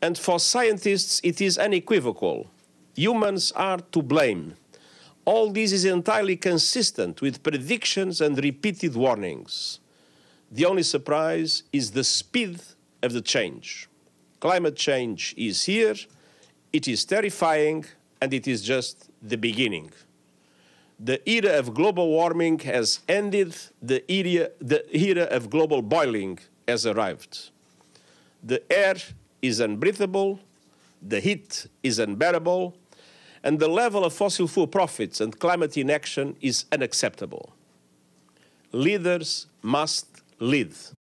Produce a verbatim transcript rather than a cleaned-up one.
And for scientists, it is unequivocal. Humans are to blame. All this is entirely consistent with predictions and repeated warnings. The only surprise is the speed of the change. Climate change is here, it is terrifying, and it is just the beginning. The era of global warming has ended, the era, the era of global boiling has arrived. The air is unbreathable, the heat is unbearable, and the level of fossil fuel profits and climate inaction is unacceptable. Leaders must lead.